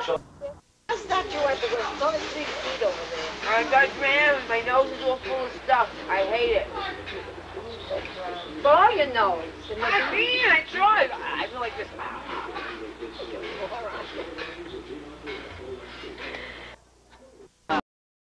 That's not you at the window. It's only 3 feet over there. I got my hands. My nose is all full of stuff. I hate it. Blow your nose. I mean, I tried. I feel like this.